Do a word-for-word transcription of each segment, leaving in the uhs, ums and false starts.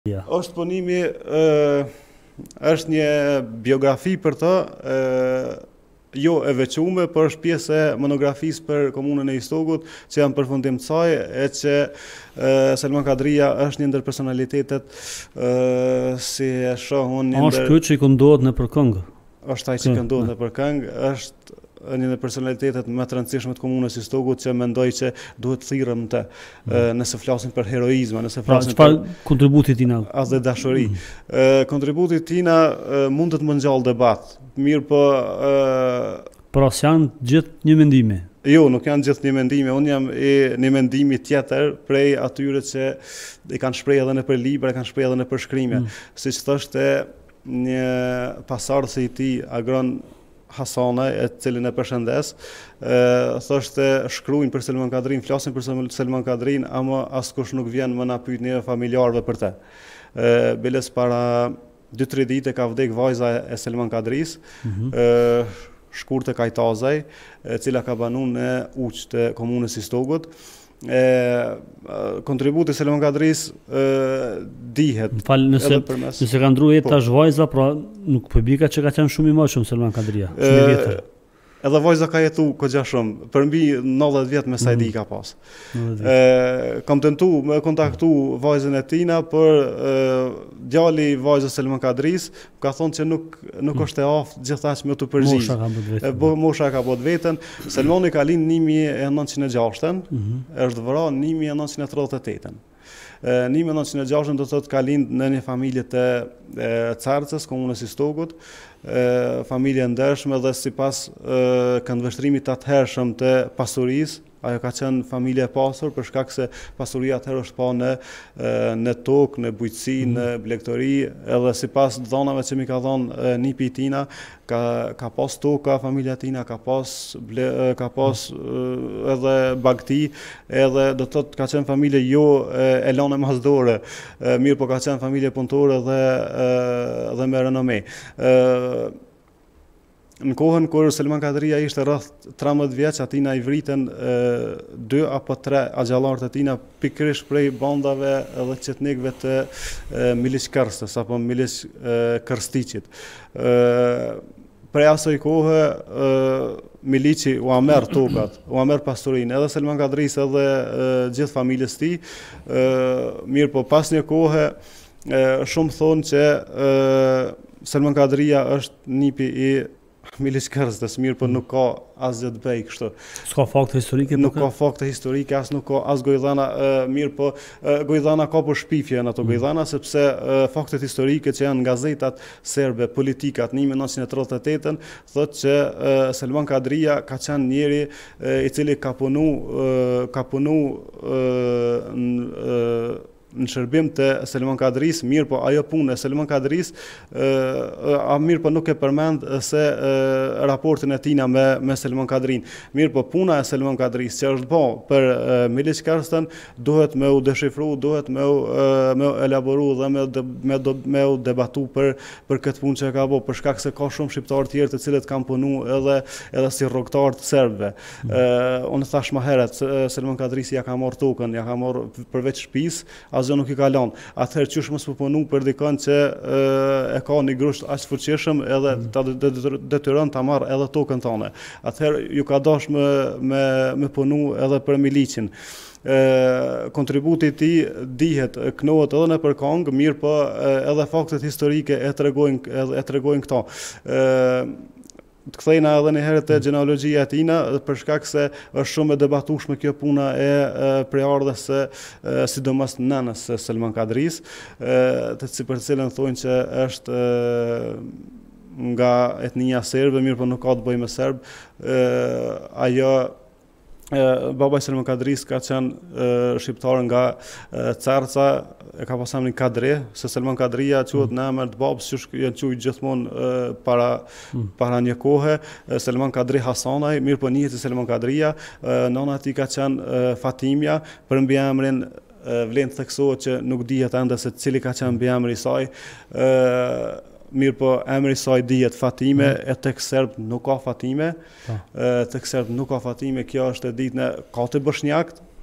Ja. Është punimi, ë, është një biografi për të, ë, jo e veçume, por është pjesë e monografisë për komunën e Istogut, që janë përfundim të saj, e që ë, Selman Kadria është një ndër personalitetet, ë, si e shoh unë një Është ky që i këndohet në për këngë. Është ai që këndohet në për këngë, është një ndër personalitetet më të rëndësishme të komunës së Stogut që mendoj që duhet thirrëm të mm. nëse flasim për heroizëm, nëse flasim pra, për kontributi tina as dhe dashuri. Mm. Kontributi tina mund të të më ngjall debat. Mirë po pra janë gjithë një mendimi. Jo, nuk janë gjithë një mendime, unë jam e një mendimi tjetër prej atyre që i kanë shprehë edhe në për libra, i kanë shprehë edhe në për shkrime. Mm. Siç thoshte një pasardhës i tij Agron Hasane, e cilin e përshëndes, e, thoshte shkruajnë për Selman Kadrin, flasin për Selman Kadrin, ama askush nuk vjen më na pyet neve familjarëve për të. E, Biles para dy tre ditë ka vdek vajza e Selman Kadris, mm-hmm. e, Shkurte Kajtazaj, e cila ka banuar në Uq të komunës Istogut. E, kontributi Selman Kadris e, dihet. Fal, nëse nëse ka ndruar jeta tash vajza, pra nuk po bika që ka qenë shumë i mëshëm Selman Kadria, shumë i vjetër. Edhe vajza ka jetu kogja shumë, për mbi nëntëdhjetë vjet me sa i di ka pas. E, kam tentu me kontaktu vajzën e tina, për e, djali vajzës Selman Kadris ka thonë që nuk nuk mm. është e aftë gjithashtu me të përgjigj. Mosha ka bot vetën. Bo, mosha ka bot vetën. Selmani ka lind një mijë e nëntëqind e gjashtë, mm-hmm. është vrar një mijë e nëntëqind e tridhjetë e tetë. një mijë e nëntëqind e gjashtë do të thotë ka lind në një familje të Carcës, komunës Istogut, familje ndershme dhe sipas këndvështrimit të atëhershëm të pasurisë. Ajo ka qenë familje e pasur për shkak se pasuria atëherë është pa në në tokë, në bujqësi, mm. në blegtori, edhe sipas dhënave që mi ka dhënë nipi i tina, ka ka pas toka familja tina, ka pas ble, ka pas mm. edhe bagti, edhe do të thotë ka qenë familje jo e lanë masdore, mirë po ka qenë familje punëtore dhe dhe me renome. Në kohën kur Selman Kadria ishte rreth tridhjetë vjeç, atina i vritën e, dy apo tre axhallarët e tina pikërisht prej bandave dhe qetnikëve të e, Miliç Kërstës apo Miliç Kërstiqit. Prej asoj kohë e, Miliçi u amer tokat, u amer pasurinë, edhe Selman Kadris edhe e, gjithë familjes tij. Mirë po pas një kohë e, shumë thonë që e, Selman Kadria është nipi i Miliç Kërstës, mirë, por nuk ka asgjë të bëj kështu. S'ka fakte historike? Nuk ka fakte historike, as nuk ka as gojdhana, mirë, po gojdhana ka për shpifje në ato gojdhana, sepse faktet historike që janë në gazetat serbe, politikat, në një mijë e nëntëqind e tridhjetë e tetë, thotë që Selman Kadria ka qenë njeri i cili ka punu, ka punu në në shërbim të Selman Kadris, mirë po ajo punë e Selman Kadris, e, a mirë po nuk e përmend se e, raportin e tina me, me Selman Kadrin. Mirë po puna e Selman Kadris që është bo për e, Miliç Kërstën, duhet me u deshifru, duhet me u, e, me u elaboru dhe me, de, me, do, me u debatu për, për këtë punë që ka bo, për shkak se ka shumë shqiptarë tjerë të cilët kanë punu edhe, edhe si rrogtarë të serbëve. Mm. E, unë thash më herët, Selman Kadrisi ja ka marrë tokën, ja ka marrë përveç shtëpisë, asgjë nuk i ka lënë. Atëherë qysh mos po punu për dikën që e, e ka një grusht aq fuqishëm edhe ta detyron ta marrë edhe tokën tonë. Atëherë ju ka dash me me me punu edhe për Miliçin. E, kontributi i tij dihet, knohet edhe në për këngë, mirë po edhe faktet historike e tregojnë e tregojnë këto. E, të kthejna edhe një herë te gjenealogjia e tina, për shkak se është shumë e debatueshme kjo puna e, e prejardhës së sidomos nënës së Selman Kadris, e, të për cilën thonë që është e, nga etnia serbe, mirë po nuk ka të bëjë me serb. E, ajo baba i Selman Kadris ka qenë shqiptar nga Carca, e ka pas emrin Kadri, se Selman Kadria quhet në emër të babës që janë quajtur gjithmonë para mm. para një kohe, Selman Kadri Hasanaj, mirë po njihet si Selman Kadria, nona e tij ka qenë Fatimja, për mbiemrin vlen të theksohet që nuk dihet ende se cili ka qenë mbiemri i saj. Mirë po emri i saj dihet Fatime, mm. e tek serb nuk ka Fatime, e tek serb nuk ka Fatime, kjo është e ditë në ka të bosnjakët,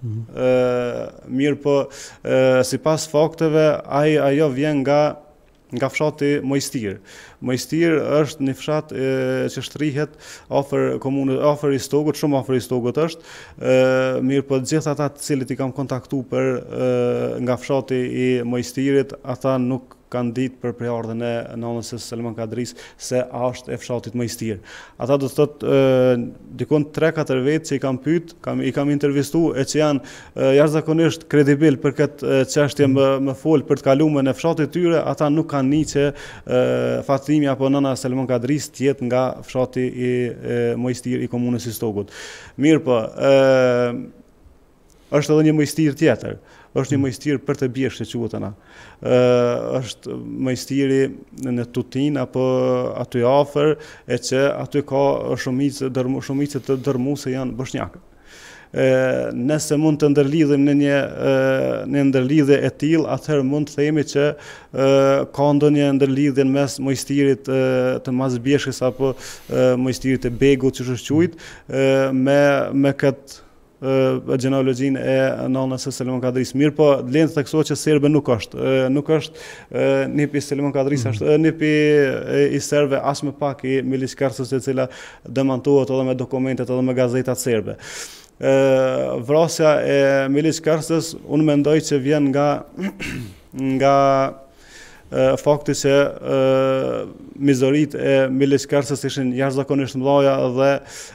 Mm. Uh, mirë po, uh, si pas fakteve, ai, ajo vjen nga nga fshati Mojstir. Mojstir është një fshat e, që shtrihet afër komunës, afër Istogut, shumë afër Istogut është. E, mirë po gjithë ata të cilët i kam kontaktu për e, nga fshati i Mojstirit, ata nuk kanë ditë për prejardhën e nënës së Selman Kadris se a është e fshatit Mojstir. Ata do të thotë dikon tre katër vetë që i kam pyet, kam i kam intervistu e që janë e, jashtëzakonisht kredibil për këtë çështje më më fol për të kaluar në fshatin e tyre, ata nuk kanë një që e, Fatimi apo nëna Selman Kadris të jetë nga fshati i e, Mojstir i komunës Istogut. Mirë po, ë është edhe një Mojstir tjetër. Është një Mojstir për të bjeshtë që quhet ana. Ë është Mojstiri në Tutin apo aty afër, e që aty ka shumicë dërmu, shumicë të dërmuese janë bosnjakë. E, nëse mund të ndërlidhim në një e, në ndërlidhje e tillë, atëherë mund të themi që e, ka ndonjë ndërlidhje mes Mojstirit e, të Mazbjeshkës apo e, Mojstirit të Begut, që është quajt, me me këtë gjenealogjinë e nënës së Selman Kadris. Mirë po, lenë të theksohet që serbe nuk është. Nuk është nipi Selman Kadris, është nipi i serbe as më pak i Miliç Kërcës, e cila demantohet edhe me dokumentet edhe me gazetat serbe. Vrasja e Miliç Kërcës, unë mendoj që vjen nga nga fakti që mizorit e Miliç Kërcës ishin jashtëzakonisht mëdha dhe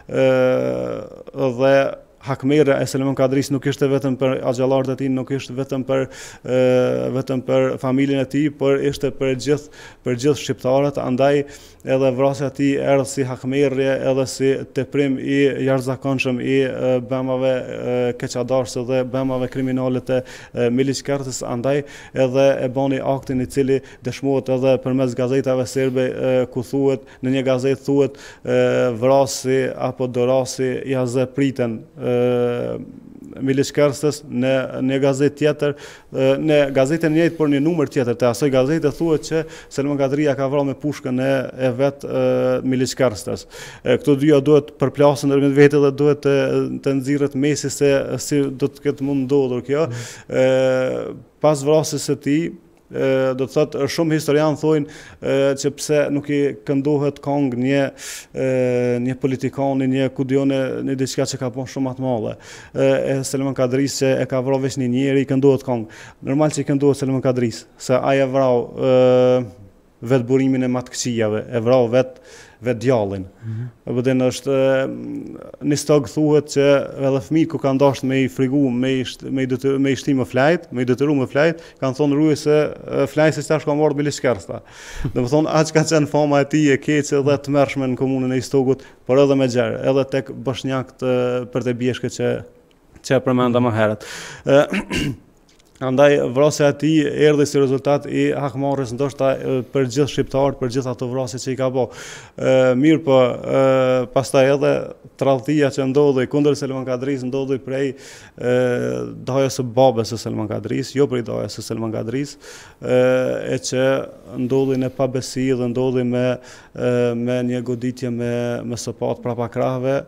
dhe hakmerja e Selman Kadris nuk ishte vetëm për axhallarët e tij, nuk ishte vetëm për e, vetëm për familjen e tij, por ishte për gjithë për gjithë shqiptarët, andaj edhe vrasja e tij erdhi si hakmerje, edhe si teprim i jashtëzakonshëm i e, bemave keqadarëse dhe bemave kriminale të Miliç Kërcës, andaj edhe e bani aktin i cili dëshmohet edhe përmes gazetave serbe e, ku thuhet, në një gazetë thuhet vrasi apo dorasi ja zë priten Miliç Kërcës, në një gazetë tjetër, në gazetën njëjtë por një numër tjetër të asoj gazete thuhet që Selman Kadria ka vrarë me pushkën e, e vet Miliç Kërcës. Këto dyja duhet përplasen ndërmjet vetë dhe duhet të, të nxirret mesi se si do të ketë mund ndodhur kjo. Mm. Pas vrasjes së tij, do të thotë shumë historian thojnë që pse nuk i këndohet këngë një një politikani, një kudione, një diçka që ka bën shumë më të madhe. E Selman Kadris që e ka vrarë veç një njeri, i këndohet këngë. Normal që i këndohet Selman Kadris, se ai e vrau vetë burimin e matkëqijave, e vrau vetë vetë djallin. Mm-hmm. Dhe është një stog thuhet që edhe fëmijët ku kanë dashur me i frigu, me i me i detyru, me i shtim më flajt, me i detyru më flajt, kanë thonë rrugë se flajt se tash ka marrë Miliç Kërcës. Domethënë aq ka qenë fama e tij e keqe dhe të mërshme në komunën e Istogut, por edhe me gjerë, edhe tek bosnjakët për të bjeshke që që e përmenda më herët. Andaj vrasja e tij erdhi si rezultat i hakmarrjes ndoshta për gjithë shqiptarët, për gjithë ato vrasje që i ka bë. Mirë po, pastaj edhe tradhtia që ndodhi kundër Selman Kadris ndodhi prej dajës së babës së Selman Kadris, jo prej dajës së Selman Kadris, e që ndodhi në pabesi dhe ndodhi me me një goditje me me sopat prapa krahëve.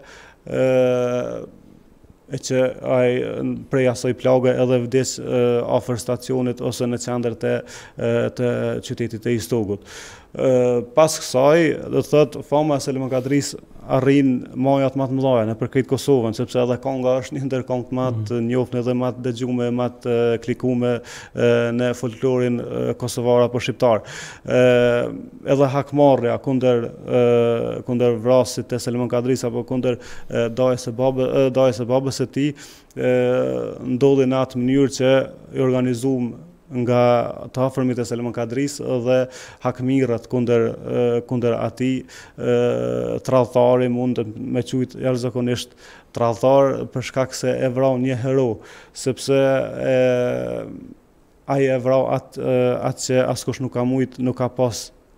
E që ai prej asoj plagë edhe vdes afër stacionit ose në qendër të, të qytetit të Istogut. Pas kësaj, do të thotë, fama e Selman Kadris arrin majat më të mëdha nëpër krejt Kosovën, sepse edhe konga është një ndër këngët më të njohur dhe më të dëgjuar, më të klikuar në folklorin kosovar apo shqiptar. Edhe hakmarrja kundër kundër vrasit të Selman Kadris apo kundër dajës së babës, dajës së babës së tij ndodhi në atë mënyrë që i organizuam nga të afërmit e Selman Kadris dhe hakmirët kundër kundër atij, tradhtari mund me quajt jashtëzakonisht tradhtar për shkak se e vrau një hero, sepse e ai e vrau atë atë që askush nuk ka mujt, nuk ka pas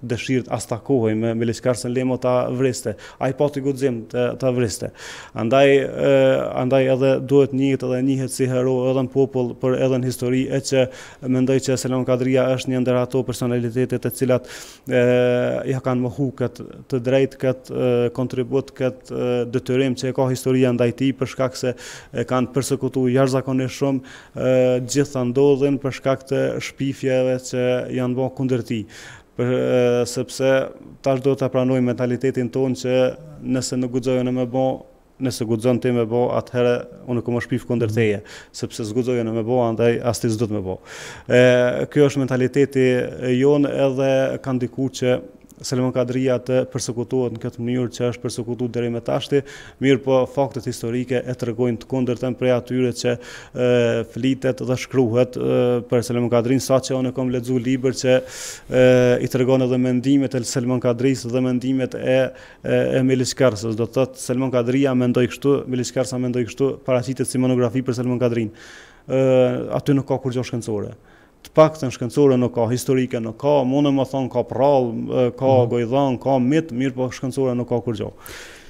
dëshirë as takohej me Miliçkar Selemo ta vriste. Ai pati guxim ta, ta vriste. Andaj andaj edhe duhet njihet edhe njihet si hero edhe në popull, por edhe në histori, e që mendoj që Selman Kadria është një ndër ato personalitetet e cilat e, ja kanë mohu këtë të drejtë, këtë kontribut, këtë detyrim që e ka historia ndaj tij, për shkak se e kanë përsekutuar jashtëzakonisht shumë, gjitha ndodhin për shkak të shpifjeve që janë bërë kundër tij. Për, e, sepse tash do të pranojmë mentalitetin tonë që nëse nuk guxojnë me bë, nëse guxon ti me bë, atëherë unë kam shpif kundër teje, sepse s'guxojnë me bë, andaj as ti s'do të me bë. E, kjo është mentaliteti jonë, edhe ka ndikuar që Selman Kadria të përsekutohet në këtë mënyrë që është përsekutuar deri më tashti, mirë po faktet historike e tregojnë të kundërtën prej atyre që e, flitet dhe shkruhet e, për Selman Kadrin, saqë unë kam lexuar libër që e, i tregon edhe mendimet e Selman Kadris dhe mendimet e e, e Miliçkarsës. Do të thotë Selman Kadria mendoi kështu, Miliçkarsa mendoi kështu, paraqitet si monografi për Selman Kadrin. E, aty nuk ka kur gjë shkencore. Të paktën shkencore nuk ka, historike nuk ka, mundem më thonë ka prall, ka gojdhan, ka mit, mirë po shkencore nuk ka kur gjë.